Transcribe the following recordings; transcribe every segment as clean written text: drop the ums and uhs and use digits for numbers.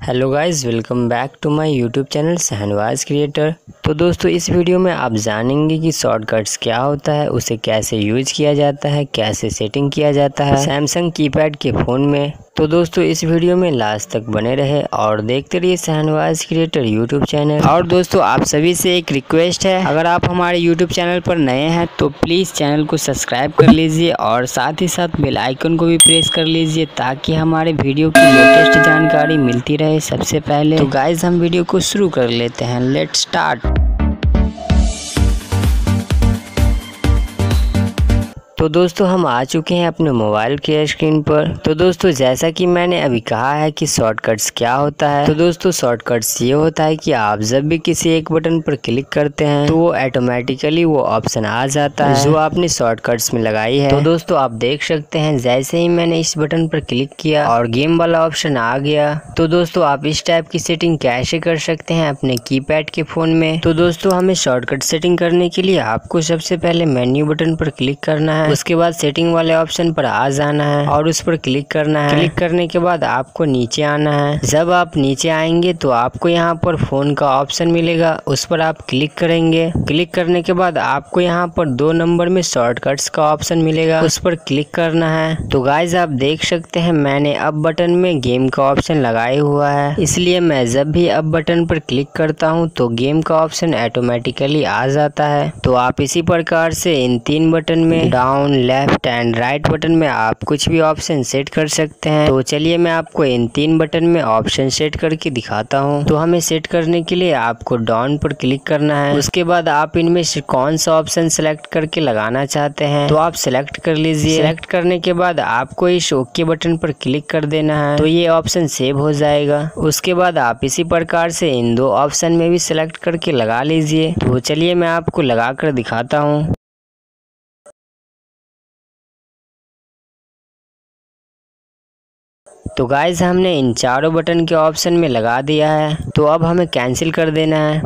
Hello guys, welcome back to my YouTube channel Shahnawaz creator. तो दोस्तों, इस वीडियो में आप जानेंगे कि शॉर्टकट्स क्या होता है, उसे कैसे यूज किया जाता है, कैसे सेटिंग किया जाता है सैमसंग कीपैड के फ़ोन में। तो दोस्तों, इस वीडियो में लास्ट तक बने रहे और देखते रहिए शहनवाज क्रिएटर यूट्यूब चैनल। और दोस्तों, आप सभी से एक रिक्वेस्ट है, अगर आप हमारे यूट्यूब चैनल पर नए हैं तो प्लीज़ चैनल को सब्सक्राइब कर लीजिए और साथ ही साथ बेल आइकन को भी प्रेस कर लीजिए ताकि हमारे वीडियो की लेटेस्ट जानकारी मिलती रहे सबसे पहले। तो गाइज, हम वीडियो को शुरू कर लेते हैं। Let's start. तो दोस्तों, हम आ चुके हैं अपने मोबाइल के स्क्रीन पर। तो दोस्तों, जैसा कि मैंने अभी कहा है कि शॉर्टकट्स क्या होता है, तो दोस्तों शॉर्टकट्स ये होता है कि आप जब भी किसी एक बटन पर क्लिक करते हैं तो वो ऑटोमेटिकली वो ऑप्शन आ जाता है जो आपने शॉर्टकट्स में लगाई है। तो दोस्तों, आप देख सकते हैं जैसे ही मैंने इस बटन पर क्लिक किया और गेम वाला ऑप्शन आ गया। तो दोस्तों, आप इस टाइप की सेटिंग कैसे कर सकते हैं अपने कीपैड के फोन में। तो दोस्तों, हमें शॉर्टकट सेटिंग करने के लिए आपको सबसे पहले मेन्यू बटन पर क्लिक करना है। उसके बाद सेटिंग वाले ऑप्शन पर आ जाना है और उस पर क्लिक करना है। क्लिक करने के बाद आपको नीचे आना है। जब आप नीचे आएंगे तो आपको यहाँ पर फोन का ऑप्शन मिलेगा, उस पर आप क्लिक करेंगे। क्लिक करने के बाद आपको यहाँ पर 2 नंबर में शॉर्टकट्स का ऑप्शन मिलेगा, उस पर क्लिक करना है। तो गाइज, आप देख सकते हैं मैंने अब बटन में गेम का ऑप्शन लगाया हुआ है, इसलिए मैं जब भी अब बटन पर क्लिक करता हूँ तो गेम का ऑप्शन ऑटोमेटिकली आ जाता है। तो आप इसी प्रकार से इन 3 बटन में down, left and right button में आप कुछ भी ऑप्शन सेट कर सकते हैं। तो चलिए मैं आपको इन 3 बटन में ऑप्शन सेट करके दिखाता हूं। तो हमें सेट करने के लिए आपको डाउन पर क्लिक करना है। उसके बाद आप इनमें से कौन सा ऑप्शन सेलेक्ट करके लगाना चाहते हैं तो आप सेलेक्ट कर लीजिए। सेलेक्ट करने के बाद आपको इस ओके बटन पर क्लिक कर देना है, तो ये ऑप्शन सेव हो जाएगा। उसके बाद आप इसी प्रकार से इन 2 ऑप्शन में भी सिलेक्ट करके लगा लीजिए। तो चलिए मैं आपको लगा कर दिखाता हूँ। तो गाइज, हमने इन चारों बटन के ऑप्शन में लगा दिया है, तो अब हमें कैंसिल कर देना है।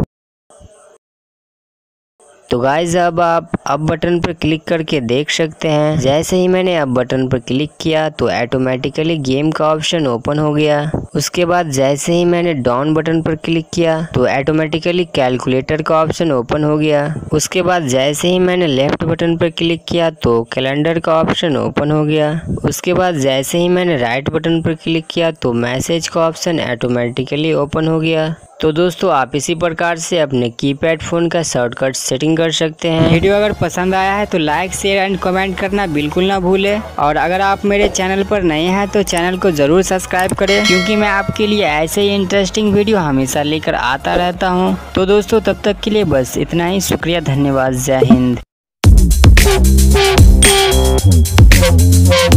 तो गाइज, अब आप अब बटन पर क्लिक करके देख सकते हैं जैसे ही मैंने अब बटन पर क्लिक किया तो ऑटोमेटिकली गेम का ऑप्शन ओपन हो गया। उसके बाद जैसे ही मैंने डाउन बटन पर क्लिक किया तो ऑटोमेटिकली कैलकुलेटर का ऑप्शन ओपन हो गया। उसके बाद जैसे ही मैंने लेफ्ट बटन पर क्लिक किया तो कैलेंडर का ऑप्शन ओपन हो गया। उसके बाद जैसे ही मैंने राइट बटन पर क्लिक किया तो मैसेज का ऑप्शन ऑटोमेटिकली ओपन हो गया। तो दोस्तों, आप इसी प्रकार से अपने कीपैड फोन का शॉर्टकट सेटिंग कर सकते हैं। वीडियो अगर पसंद आया है तो लाइक, शेयर एंड कमेंट करना बिल्कुल ना भूलें। और अगर आप मेरे चैनल पर नए हैं तो चैनल को जरूर सब्सक्राइब करें, क्योंकि मैं आपके लिए ऐसे ही इंटरेस्टिंग वीडियो हमेशा लेकर आता रहता हूं। तो दोस्तों, तब तक के लिए बस इतना ही। शुक्रिया, धन्यवाद, जय हिंद।